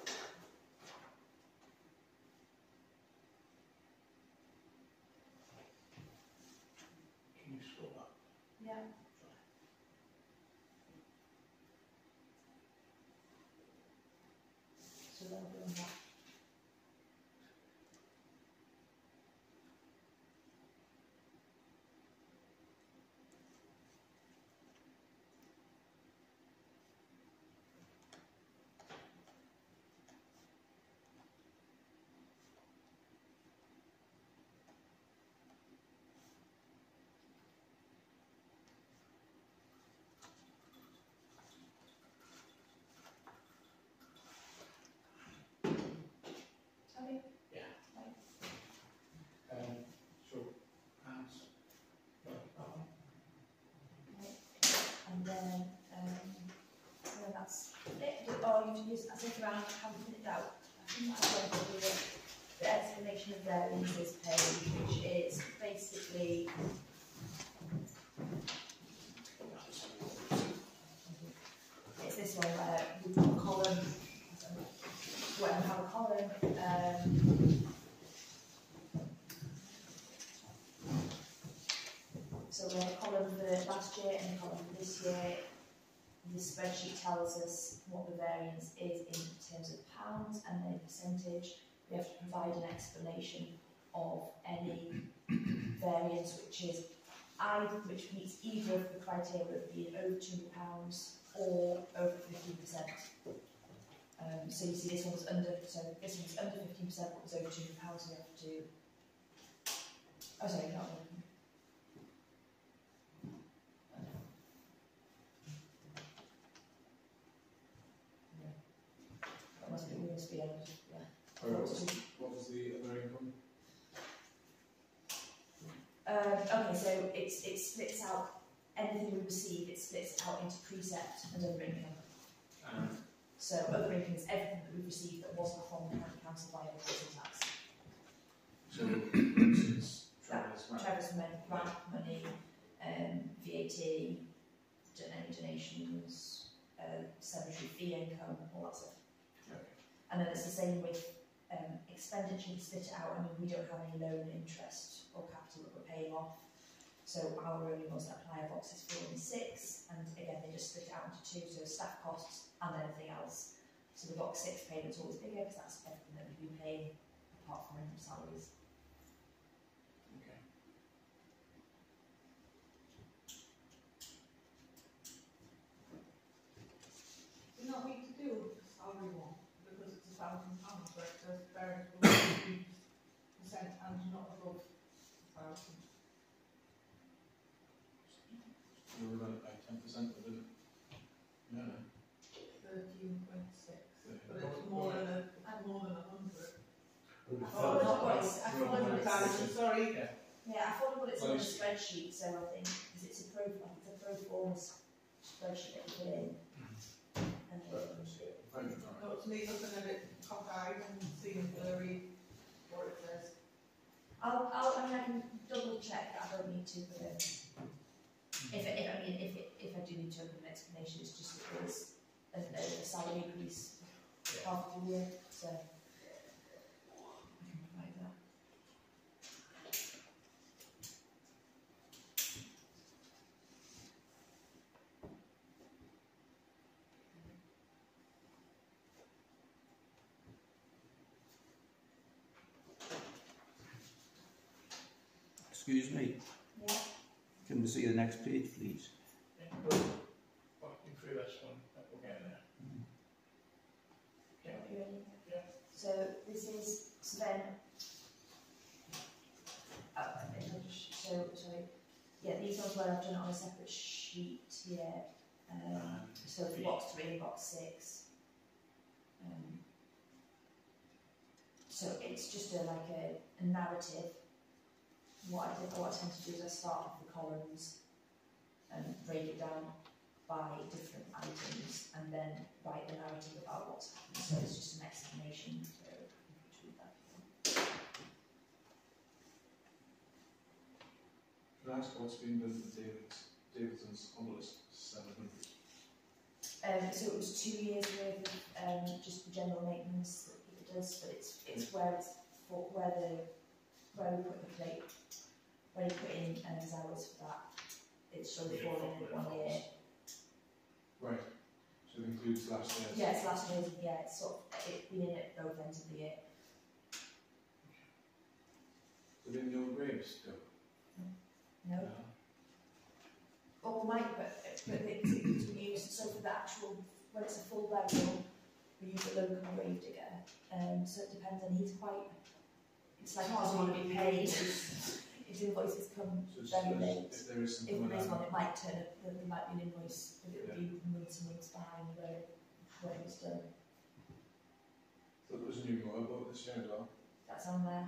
Can you scroll up? Yeah. So they'll be on that. Okay. Yeah. Right. Um, so, hands. Right, that one. Right. And then, um, well, that's it. Oh, you've used, I think around, haven't put it out. I think I've going to do the, the explanation of variances page, which is basically, it's this one where we've got a column, where we have a column, um, so we have a column for last year and a column for this year. The spreadsheet tells us what the variance is in terms of pounds and then percentage. We have to provide an explanation of any variance which is either which meets either of the criteria of being over two hundred pounds or over fifteen percent. Um, so you see this one was under, so this one was under fifteen percent, but was over two hundred pounds, so we have to do, oh sorry, not over. That must be, we must be able to, yeah. Sorry, what was, what was the other income? Um, okay, so it's, it splits out anything we receive, it splits out into precept and other income. Um, So other income is everything that we've received that wasn't from the county council via the council tax. So, for instance, Travis, right? Travis money, grant money, um, V A T, don- any donations, uh, cemetery fee income, all that stuff. Okay. And then it's the same with um, expenditure, we split it out. I mean, we don't have any loan interest or capital that we're paying off. So our only ones that apply are boxes four and six, and again they just split it out into two, so staff costs and anything else. So the box six payment's always bigger because that's everything that we've been paying apart from salaries. Okay. Do you not need to do the salary one, because it's a thousand pounds, where it says variable fifteen percent and not above a thousand. We were going to pay ten percent, but didn't? No, no. Thirteen point six, Yeah. but it's more than a, it's more than a hundred. And I the followed felt- what it's, I followed what Hundred it's, thousand, sorry. yeah, I followed what it's on the Well, it's- spreadsheet, so I think, because it's a pro, like it's a pro forma spreadsheet that you put in. And I then, can see it. Fine, all right. No, it's me looking at it cockeyed and seeing blurry what it says. I'll, I'll, I mean, I can double check that I don't need to, but um, if, it, if I mean, if it, if I do need to open an explanation, it's just that there's a, a, a salary increase half the year, so I can provide that. Excuse me, Yeah. can we see the next page, please? yeah, we'll working through this one, but we'll get there. Yeah. You ready? Yeah. So this is, so then, uh, I'll just, so, sorry, yeah, these ones where I've done it on a separate sheet here, um, so for box three and box six. Um, so it's just a, like a, a narrative. What I, did, what I tend to do is I start with the columns and break it down by different items and then write the narrative about what's happened. So it's just an explanation. So I can read that. Can I ask what's been done with David's, Davidson's on the list? seven hundred. Um, so it was two years worth of um, just the general maintenance that it does, but it's it's where it's for, where the where we put the plate, where you put in um, his hours for that. It's sort of falling in one year. Right. So it includes last year's. Yeah, it's last year's. Yeah, it's sort of it's been in at both ends of the year. Is it in your graves still? No. Oh, we might, but but it's, it's we use so for the actual when it's a full burial, we use a local grave digger. Um, so it depends, and he's quite. It's like he doesn't want to be paid. His invoices come So it's- very there's- late. If there is If something there is like one, that, it might turn up. There there might be an invoice, but it would be months and months behind where where it was done. so there was a new motorboat this year as well. That's on there.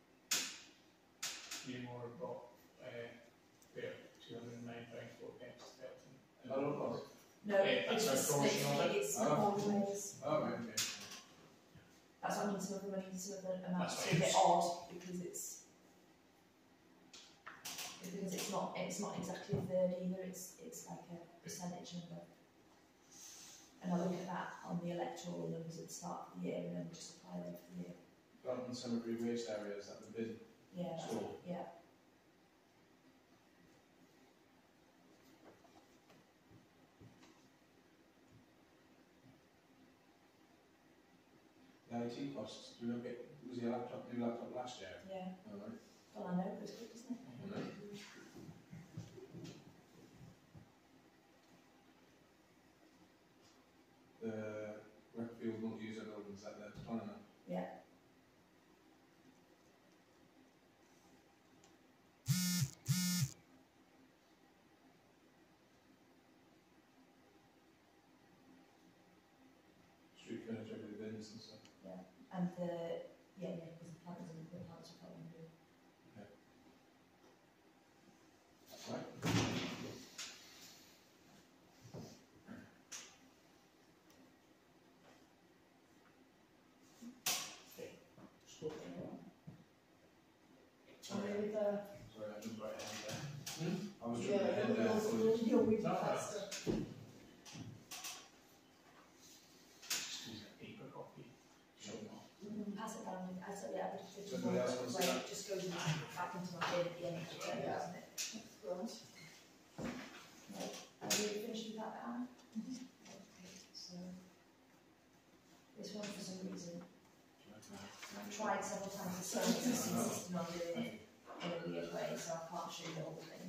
You more about uh, two hundred and nine pounds for pence Felton. I don't know. No, Yeah, that's it's our split. portion of it. It's Oh. always. Oh, right, okay. That's what I mean. Some of the money, some of the amounts That's are a bit right. odd because it's because it's not it's not exactly a third either. It's it's like a percentage number. And I look at that on the electoral numbers at the start of the year, and then just apply them for the year. Felton cemetery waste areas that have been Yeah, that's, sold. yeah. The I T costs, do we not get, was your laptop, new laptop last year? Yeah. All right. Well, I know it goes quick, doesn't it? All right. The Recfield multi-user buildings that they're planning on. Yeah. Street furniture with bins and stuff. And the yeah, yeah, because the planners and the planners are probably do. Right. Spoken about. And with the, Sorry, I jumped right ahead there. I was yeah, jumping ahead with there. those, apologies. you'll read No, that no. stuff. Just use a paper copy. Show them off. Mm, pass it down. I said yeah, but if Somebody else wants to like, start? it just goes back into my bin at the end of the day, Yeah. doesn't it? Grant. Right. Are we finished with that down? Okay, so this one for some reason I've tried several times to sell it, it's insisting on doing it in a weird way, so I can't show you the whole thing.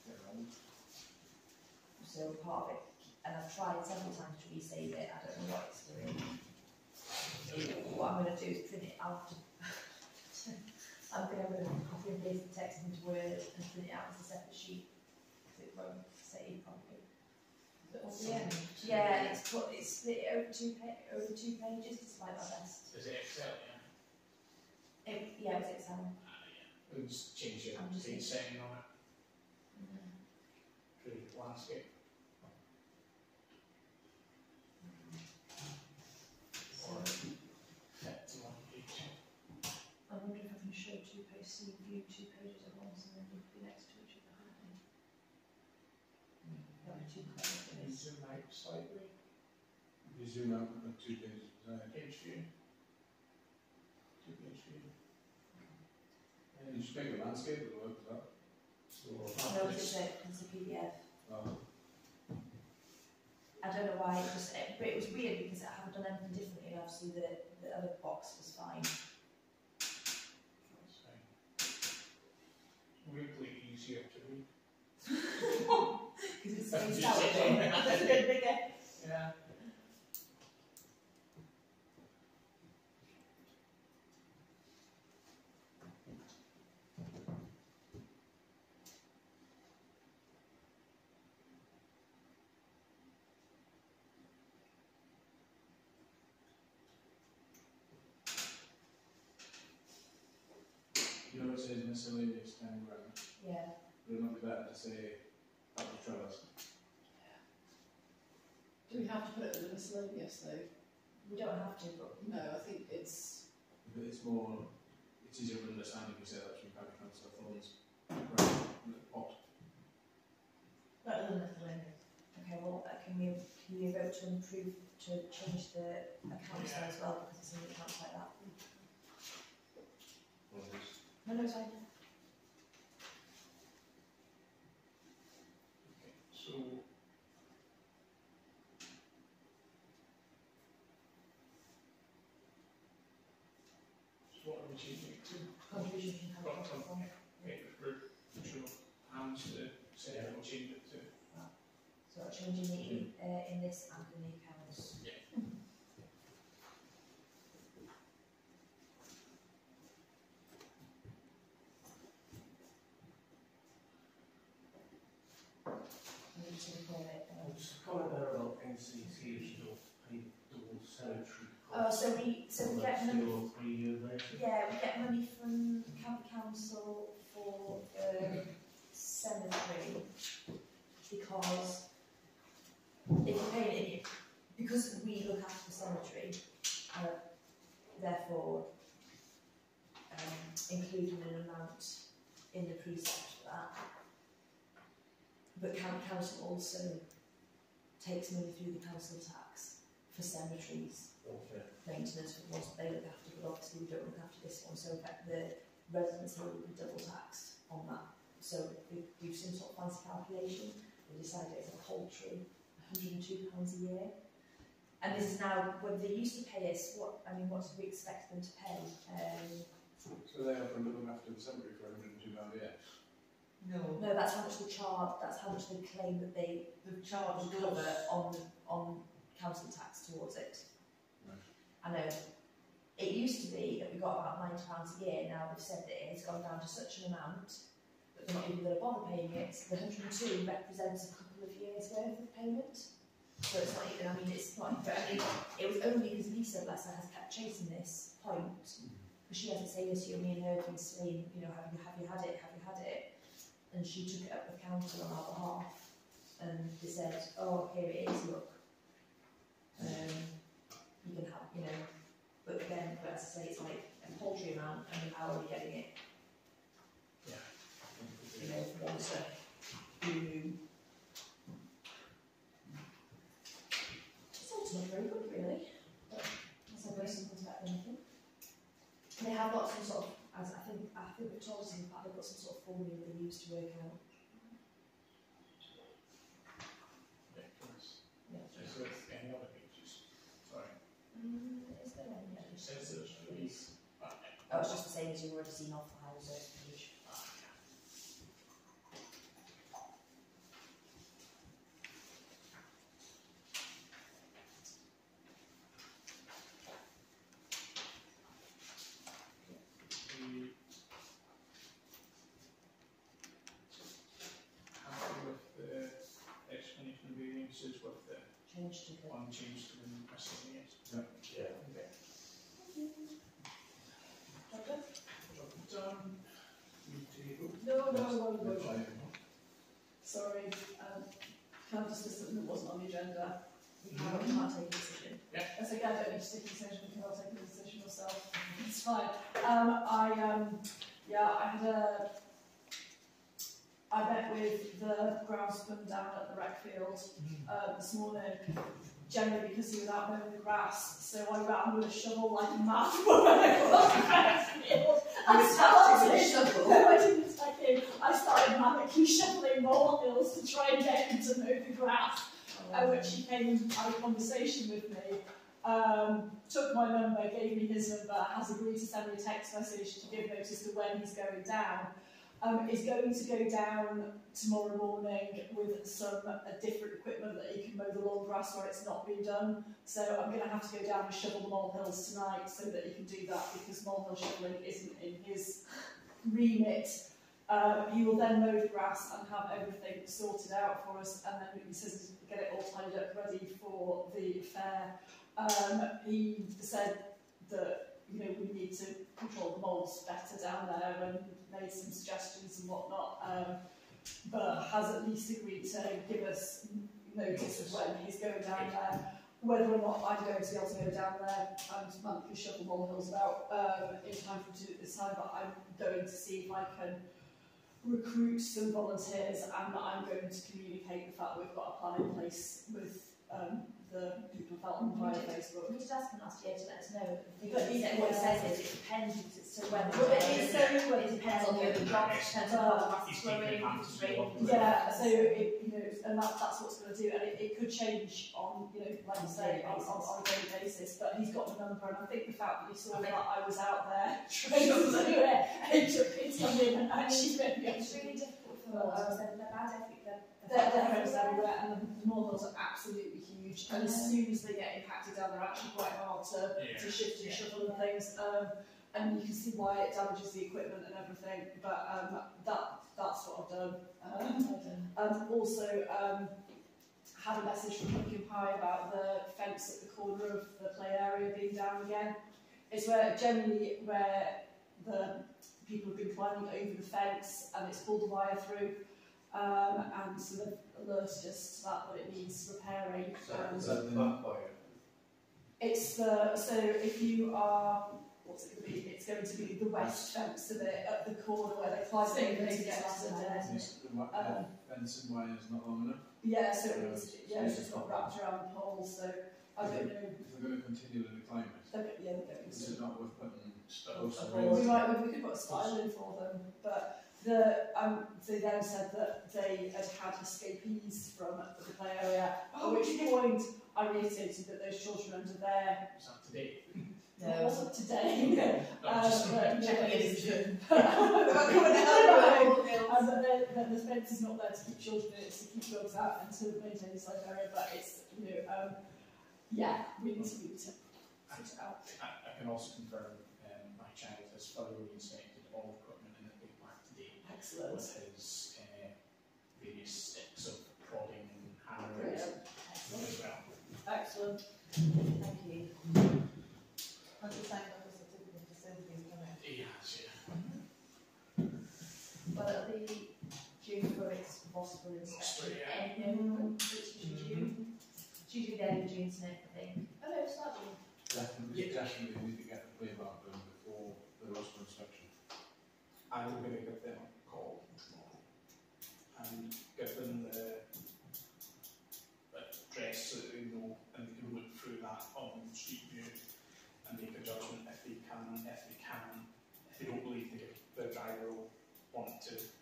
So part of it, and I've tried several times to resave it, I don't know what it's doing. What I'm going to do is print it out. I'm going to copy and paste the text into Word and print it out as a separate sheet, because it won't save properly. Is it on the end? Yeah, it's put, it's split over two pa- over two pages, it's like my best. Is it Excel, yeah? It, yeah, it's Excel. Ah, yeah. We'll just change your I'm just- date setting on it. Mm. True landscape. So, Or set to one page. I wonder if I can show two pages, so you view two pages at once and then you be next to each other, can't you? That would be too clever for Can you this. zoom out slightly? If you zoom out on two pages beside, Page view. Two page view. and you should make a landscape at work as well. So No, it's a, it's a P D F. Oh, I don't know why, it just, it, but it was weird because I haven't done anything differently, and obviously the, the other box was fine. that's fine. Weirdly easier to read. Because it's Just spaced out, sit so on it's it. a bit bigger. Yeah. you know it says miscellaneous ten grand, Yeah. would it not be better to say apple trellis? Do we have to put it in the miscellaneous though? We don't have to, but No, I think it's, But it's more, it's easier to understand if you say that from county council funds, right, in the pot. in Lithuania. Okay, well, uh, can we, can we vote to improve, to change the accounts there as well, because it's in the accounts like that? No, no, it's fine. Okay, so so what are we changing it to? Contribution from Got capital some. fund. Okay, we're show hands to say Yeah. we'll change it to. So changing the, in, uh, in this and in the accounts. Yeah. We need to record it. um, Just a comment there about N C T, if you don't pay double cemetery Oh, costs. so we, so we get money, Two or three year basis. yeah, we get money from county council for the cemetery because if you're paying it, because we look after the cemetery, uh, therefore um, including an amount in the precept for that. But county council also takes money through the council tax for cemeteries Okay. maintenance for the ones that they look after, but obviously we don't look after this one, so in fact the residents here will be double taxed on that. So we, we've seen sort of fancy calculation, we decided it's a paltry one hundred and two pounds a year. And this is now, when they used to pay us, what, I mean, what did we expect them to pay? Um, So they offer looking after the cemetery for one hundred and two pounds a year? No, no, that's how much they charge, that's how much they claim that they the charge cover goes on, on council tax towards it. Right. I know. It used to be that we got about ninety pounds a year, now they've said that it has gone down to such an amount that they're not even going to bother paying it. The one hundred and two represents a couple of years' worth of payment. So it's not even, I mean, it's not, but I mean, it was only because Lisa, bless her, has kept chasing this point, because she hasn't said this to you, me and her have been saying, you know, have you, have you had it, have you had it? And she took it up with council on our behalf, and they said, oh, here it is, look. Um, you can have, you know, but again, but as I say, it's like a paltry amount, and how are we getting it? Yeah. You know, for one to who it's ultimately very good, really. But that's a very simple to better than anything. And they have got some sort of, as I think, I think we've told us in the past, they've got some sort of formula they use to work out. Yeah, please. Yeah. Is there any other pages? Sorry. Mm, is there any? It says there's fees. Oh, it's just the same as you've already seen off the houses page. We happy with the explanation of variances with the Change to the. one change to the miscellaneous? Yeah. Okay. Okay. Done. We table. no, no, no, no, That's no. fine. Sorry, um, can I discuss something that wasn't on the agenda? We can't, we can't take a decision. I say, I don't need to take a decision because I'll take a decision myself. It's fine. Um, I, um, yeah, I had a, I met with the groundsman down at the rec field uh, this morning, generally because he was out mowing the grass, so I ran with a shovel like a mad woman across the rec field. I started with a shovel? No, I didn't attack him. I started manically shoveling molehills to try and get him to mow the grass. At which he came and had a conversation with me, um, took my number, gave me his number, has agreed to send me a text message to give notice to when he's going down. Um, is going to go down tomorrow morning with some uh, different equipment that he can mow the lawn grass where it's not been done. So I'm going to have to go down and shovel the molehills tonight so that he can do that, because molehill shoveling isn't in his remit. Um, he will then mow the grass and have everything sorted out for us, and then he says get it all tidied up ready for the fair. Um, he said that, you know, we need to control the moulds better down there, and made some suggestions and whatnot, um, but has at least agreed to give us notice of when he's going down there. Whether or not I'm going to be able to go down there and monthly shovel molehills about um, in time for him to do it this time, but I'm going to see if I can recruit some volunteers, and that I'm going to communicate the fact that we've got a plan in place with um, the people of Felton via Facebook. We did ask them last year to let us know. But He said, what it says is it depends as to whether Well, it is so- it depends on the other jobs, it depends on how the mass He's flowing, taking if it's advantage of raining. what- Yeah, so it, you know, and that, that's what it's going to do, and it, it could change on, you know, like you say, on, on, on a daily basis. But he's got the number, and I think the fact that you saw that I was out there trying to do it, it took me something and actually made me. It's really difficult for us, and they're bad, I think they're They're depots everywhere, and the models are absolutely huge. And as soon as they get impacted down, they're actually quite hard to, Yeah. to shift and Yeah. shuffle and things. Um, and you can see why it damages the equipment and everything. But um, that that's what I've done. Um, um, also, um, had a message from Pumpkin Pie about the fence at the corner of the play area being down again. It's where generally where the people have been climbing over the fence, and it's pulled the wire through. Um, and sort of alerted us to that, that it needs repairing. Um, Is that the back wire? it's the, so if you are, what's it going to be? It's going to be the west fence of it, at the corner where they climb over to get to the den. Is the wi- uh, fencing wire is not long enough. Yeah, so it's, yeah, it's just got wrapped around the pole, so I don't know. If they're going to continually climb it, They're, yeah, they're going is to. it not worth putting Stuff. posts We and rails? might, we could put a style in for them, but the, um, they then said that they had had escapees from the play area, at which point I reiterated that those children under there, Is that today? it wasn't today, No, um, just- but Checking yeah, in June. and that the, that the fence is not there to keep children in, it's to keep dogs out and to maintain the safe area, but it's, you know, um, yeah, we need to, we need to sort it out. I, I can also confirm um, my child has thoroughly inspected all equipment in the big park today Excellent. with his uh, various sticks of prodding and hammers Brilliant. as well. Excellent. Thank you. And the same with the certificate of facilities, can it? He has, yeah. Well, it'll be due for its possible inspection. Yeah. Anything, which is June. It's usually the end of June, isn't it, I think? Oh no, it's not June. Definitely, definitely need to get the play mark done before the roster inspection. I'm going to give them a call tomorrow and give them the address so that they know, and they can look through that on Street View and make a judgment if they can, if they can, if they don't believe the, the driver will want to